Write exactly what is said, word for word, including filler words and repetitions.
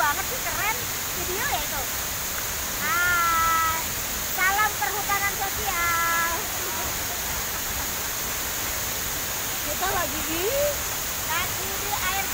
banget sih, keren video ya itu. Ah, salam perhutanan sosial. Kita lagi di Lagi di air